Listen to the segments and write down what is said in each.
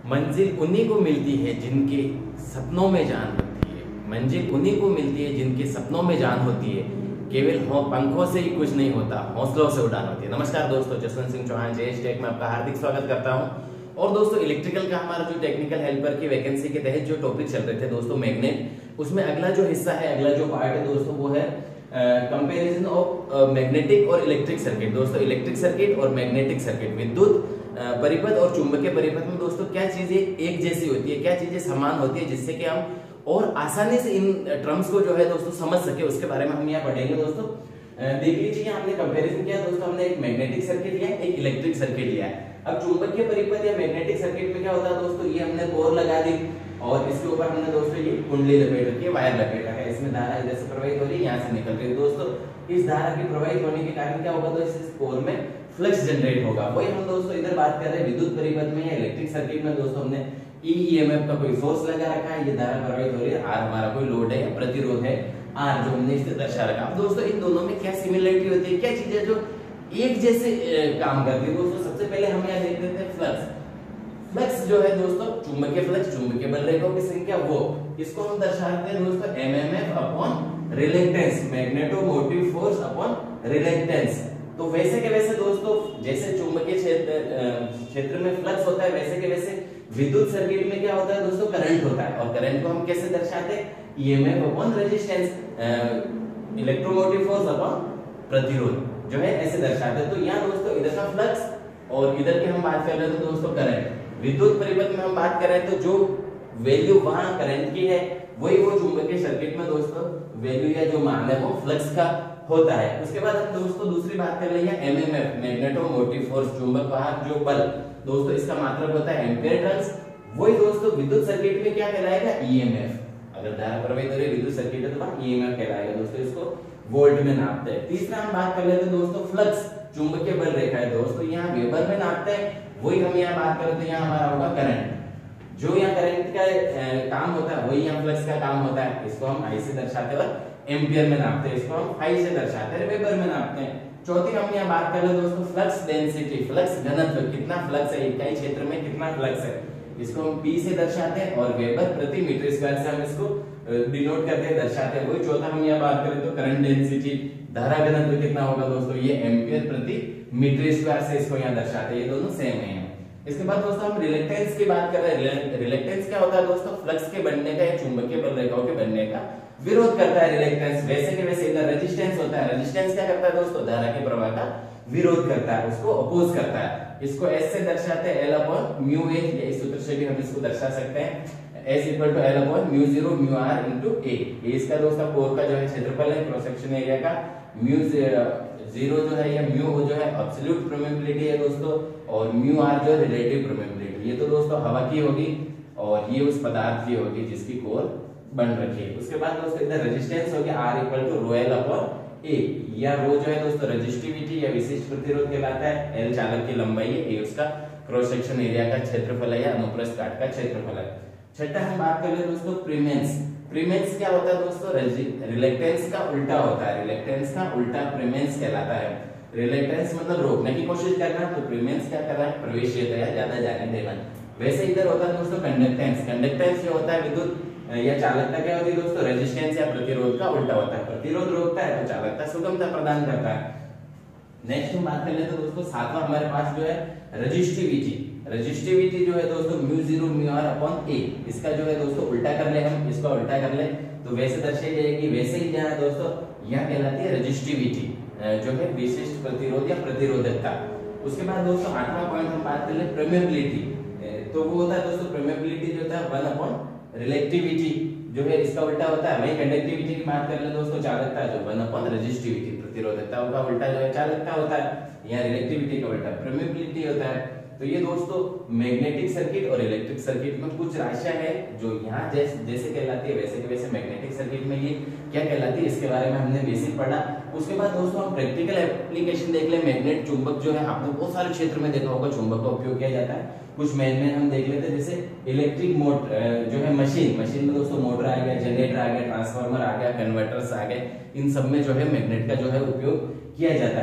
मंजिल उन्हीं को मिलती है जिनके सपनों में जान होती है। मंजिल उन्हीं को मिलती है जिनके सपनों में जान होती है। केवल पंखों से ही कुछ नहीं होता, हौसलों से उड़ान होती है। नमस्कार दोस्तों, जसवंत सिंह चौहान जेएस टेक में आपका हार्दिक स्वागत करता हूं। और दोस्तों, इलेक्ट्रिकल का हमारा जो टेक्निकल हेल्पर की वैकेंसी के तहत जो टॉपिक चल रहे थे दोस्तों, मैग्नेट, उसमें अगला जो हिस्सा है, अगला जो पार्ट है दोस्तों, वो है कंपैरिजन ऑफ मैग्नेटिक और इलेक्ट्रिक सर्किट। दोस्तों, इलेक्ट्रिक सर्किट और मैग्नेटिक सर्किट, विद्युत परिपथ और चुंबकीय परिपथ में दोस्तों क्या चीजें एक जैसी होती है, क्या चीजें समान होती है, जिससे कि हम और आसानी से इन टर्म्स को जो है दोस्तों समझ सके, उसके बारे में हम यहाँ पढ़ेंगे दोस्तों। देख लीजिए, हमने कंपैरिजन किया दोस्तों, हमने एक मैग्नेटिक सर्किट लिया, एक इलेक्ट्रिक सर्किट लिया है। अब चुंबकीय परिपथ या मैग्नेटिक सर्किट में क्या होता है दोस्तों, ये हमने कोर लगा दी और इसके ऊपर हमने दोस्तों ये कुंडली लपेट रखी है, वायर लपेट रखा है। इसमें धारा इधर से प्रवाहित हो रही है, यहाँ से निकल रही है दोस्तों। इस धारा के प्रवाहित होने के कारण क्या होगा, तो इस कोर में फ्लक्स जनरेट होगा। वही हम दोस्तों इधर बात कर रहे हैं विद्युत परिपथ में या इलेक्ट्रिक सर्किट में दोस्तों, हमने ईएमएफ का कोई फोर्स लगा रखा है, ये धारा प्रवाहित हो रही है, आर हमारा कोई लोड है या प्रतिरोध है आर, जो हमने इससे दर्शा रखा। अब दोस्तों, इन दोनों में क्या सिमिलरिटी होती है, क्या चीजें जो एक जैसे काम करती है दोस्तों। सबसे पहले हम यहाँ देख लेते हैं फ्लक्स। फ्लक्स जो है दोस्तों, चुंबकीय फ्लक्स, चुंबकीय बल रेखाओं की संख्या, वो इसको हम दर्शाते हैं दोस्तों MMF upon reluctance, magnetomotive force upon reluctance. तो वैसे के वैसे दोस्तों, जैसे चुंबकीय क्षेत्र में फ्लक्स होता है, वैसे के वैसे विद्युत सर्किट में क्या होता है दोस्तों, करंट होता है। और करंट को हम कैसे दर्शाते हैं, EMF upon resistance, electromotive force upon प्रतिरोध, जो है ऐसे दर्शाते हैं। तो यहाँ दोस्तों इधर का फ्लक्स और इधर की हम बात कर रहे थे दोस्तों करंट। विद्युत परिपथ में हम बात कर रहे हैं तो जो वैल्यू वहां करंट की है, वही वो चुंबकीय सर्किट में दोस्तों वैल्यू या जो मान है वो फ्लक्स का होता है। उसके बाद हम दोस्तों दूसरी बात कर रहे हैं एमएमएफ, मैग्नेटोमोटिव फोर्स, चुंबक वाहक जो बल दोस्तों, इसका मात्रक होता है एम्पीयर टर्न्स। वही दोस्तों विद्युत सर्किट में क्या कहलाएगा, ईएमएफ। अगर धारा प्रवाहित हो रही है विद्युत सर्किट है तो वहां ईएमएफ कहलाएगा दोस्तों, इसको वोल्ट में नापते हैं। तीसरा हम बात कर लेते हैं दोस्तों फ्लक्स, चुंबकीय बल रेखा है दोस्तों, यहाँ वेबर में नापते हैं। वही हम यहाँ बात करते हैं, यहाँ हमारा होगा करंट। जो यहाँ करंट का काम होता है वही यहाँ फ्लक्स का काम होता है। इसको हम आई से दर्शाते हैं, एम्पियर में नापते हैं, इसको हम आई से दर्शाते हैं, वेबर में नापते हैं। चौथी हम यहाँ बात कर ले दोस्तों फ्लक्स डेंसिटी, फ्लक्स घनत्व, कितना फ्लक्स है इकाई क्षेत्र में, कितना फ्लक्स है, इसको हम पी से दर्शाते हैं और वेबर प्रति मीटर स्क्वायर से हम इसको डिनोट करते हैं, दर्शाते हैं। वही चौथा हम यहाँ बात करें तो करंट डेंसिटी, धारा घनत्व कितना होगा दोस्तों, ये एम्पियर प्रति मीटर स्क्वायर से इसको यहाँ दर्शाते हैं। ये दोनों सेम है। इसके बाद दोस्तों हम रिलेक्टेंस की बात कर रहे हैं। रिलेक्टेंस क्या होता है दोस्तों, फ्लक्स के बनने का या चुंबकीय बल रेखाओं के बनने का विरोध करता है रिलेक्टेंस। वैसे के वैसे इधर रेजिस्टेंस होता है। रेजिस्टेंस क्या करता है दोस्तों, धारा के प्रवाह का विरोध करता है, उसको अपोज करता है। इसको एस से दर्शाते हैं, एल अपॉन म्यू ए, या इस सूत्र से भी हम इसको दर्शा सकते हैं, S equal to L upon mu zero mu R into A. ये इसका दोस्तों कोर का जो है क्षेत्रफल है, क्रॉस सेक्शन एरिया का। म्यू जीरो जो है या म्यू जो है एब्सोल्यूट परमेबिलिटी है दोस्तों, और म्यू आर जो है रिलेटिव परमेबिलिटी। ये तो दोस्तों हवा की होगी और ये उस पदार्थ की होगी जिसकी कोर बन रखी है। उसके बाद दोस्तों इधर रेजिस्टेंस हो गया, R equal to rho L upon A, या रो जो है दोस्तों रेजिस्टिविटी या विशिष्ट प्रतिरोध कहलाता है, एल चालक की लंबाई है, ए उसका क्रॉस सेक्शन एरिया का क्षेत्रफल है या अनुप्रस्थ काट का क्षेत्रफल है। छठा हम बात कर ले दोस्तों प्रीमेंस। प्रीमेंस क्या होता है दोस्तों, रिलेक्टेंस का उल्टा होता है, रिलेक्टेंस का उल्टा प्रीमेंस कहलाता है। रिलेक्टेंस मतलब रोकने की कोशिश करना, तो प्रीमेंस क्या कर रहा है, प्रवेशियता या ज्यादा जाने देना। वैसे इधर होता है दोस्तों कंडक्टेंस। कंडक्टेंस जो होता है विद्युत या चालकता क्या होती है दोस्तों, रेजिस्टेंस या प्रतिरोध का उल्टा होता है। प्रतिरोध रोकता है तो चालकता सुगमता प्रदान करता है। नेक्स्ट हम बात कर लेते हैं दोस्तों सातवां हमारे पास जो है रेजिस्टिविटी। रेजिस्टिविटी जो है दोस्तों mu zero mu R upon A, इसका जो है दोस्तों उल्टा कर ले, हम इसका उल्टा कर ले तो वैसे दर्शाई जाएगी। वैसे ही जहाँ दोस्तों यह कहलाती है रेजिस्टिविटी, जो है विशिष्ट प्रतिरोध या प्रतिरोधकता। उसके बाद दोस्तों आठवां पॉइंट हम बात कर ले परमेबिलिटी। तो वो होता है दोस्तों परमेबिलिटी जो होता है वन अपॉन रिलेक्टिविटी, जो है इसका उल्टा होता है। वही कंडक्टिविटी की बात कर ले दोस्तों, चालकता जो वन अपॉन रेजिस्टिविटी, प्रतिरोधकता का उल्टा जो है चालकता होता है, या रिलेक्टिविटी का उल्टा परमेबिलिटी होता है। तो ये दोस्तों मैग्नेटिक सर्किट और इलेक्ट्रिक सर्किट में कुछ राशियां हैं जो यहाँ जैसे कहलाती है, वैसे के वैसे मैग्नेटिक सर्किट में ये क्या कहलाती है, इसके बारे में हमने बेसिक पढ़ा। उसके बाद दोस्तों हम प्रैक्टिकल एप्लीकेशन देख ले। मैग्नेट चुंबक जो है आपने बहुत सारे क्षेत्र में देखा होगा चुंबक का उपयोग किया जाता है। कुछ मेन हम देख लेते हैं, जैसे इलेक्ट्रिक मोटर जो है मशीन में दोस्तों मोटर आ गया, जनरेटर आ गया, ट्रांसफार्मर आ गया, कन्वर्टर्स आ गए, इन सब में जो है मैग्नेट का जो है उपयोग किया जाता है।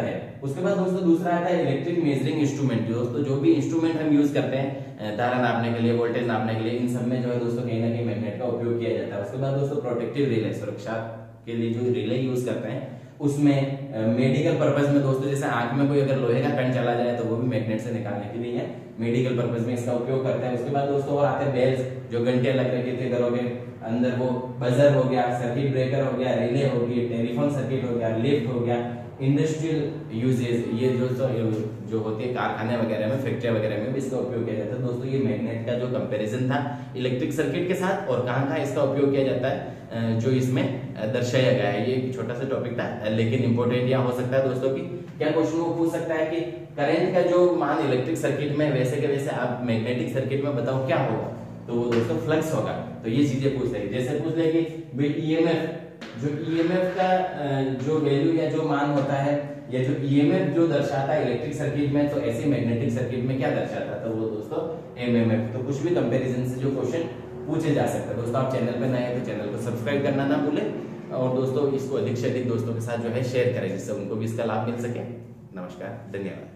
उसके बाद दोस्तों दूसरा आता है इलेक्ट्रिक मेजरिंग इंस्ट्रूमेंट। दोस्तों जो भी इंस्ट्रूमेंट हम यूज करते हैं धारा नापने के लिए, वोल्टेज नापने के लिए, इन सब में जो है दोस्तों कहीं ना कहीं मैग्नेट का उपयोग किया जाता है। उसके बाद दोस्तों प्रोटेक्टिव रिले, सुरक्षा के लिए जो रिले यूज करते हैं उसमें मेडिकल पर्पज में दोस्तों जैसे आंख में कोई अगर लोहे का कण चला जाए तो वो भी मैग्नेट से निकालने के लिए है, मेडिकल पर्पज में इसका उपयोग करते हैं। उसके बाद दोस्तों और आते हैं बेल्स, जो घंटे लग रखे थे घरों के अंदर, वो बजर हो गया, सर्किट ब्रेकर हो गया, रिले हो गई, टेलीफोन सर्किट हो गया, लिफ्ट हो गया, इंडस्ट्रियल यूजेज, ये जो होती है कारखाने वगैरह में, फैक्ट्री वगैरह में भी इसका उपयोग किया जाता है। दोस्तों ये मैग्नेट का जो कंपैरिजन था इलेक्ट्रिक सर्किट के साथ और कहाँ इसका उपयोग किया जाता है जो इसमें दर्शाया गया है। ये एक छोटा सा टॉपिक था, लेकिन इंपॉर्टेंट यहाँ हो सकता है दोस्तों की क्या क्वेश्चन को पूछ सकता है कि करंट का जो मान इलेक्ट्रिक सर्किट में वैसे के वैसे आप मैग्नेटिक सर्किट में बताओ क्या होगा, तो वो दोस्तों फ्लक्स होगा। तो ये चीजें पूछ लेगी, जैसे पूछ लेगी ईएमएफ, जो ईएमएफ का जो वैल्यू या जो मान होता है या जो ईएमएफ जो दर्शाता है इलेक्ट्रिक सर्किट में, तो ऐसे मैग्नेटिक सर्किट में क्या दर्शाता है, तो वो दोस्तों एमएमएफ। तो कुछ भी कंपैरिजन से जो क्वेश्चन पूछे जा सकते हैं। दोस्तों आप चैनल पे नए हैं तो चैनल को सब्सक्राइब करना ना भूलें, और दोस्तों इसको अधिक से अधिक दोस्तों के साथ जो है शेयर करें जिससे उनको भी इसका लाभ मिल सके। नमस्कार, धन्यवाद।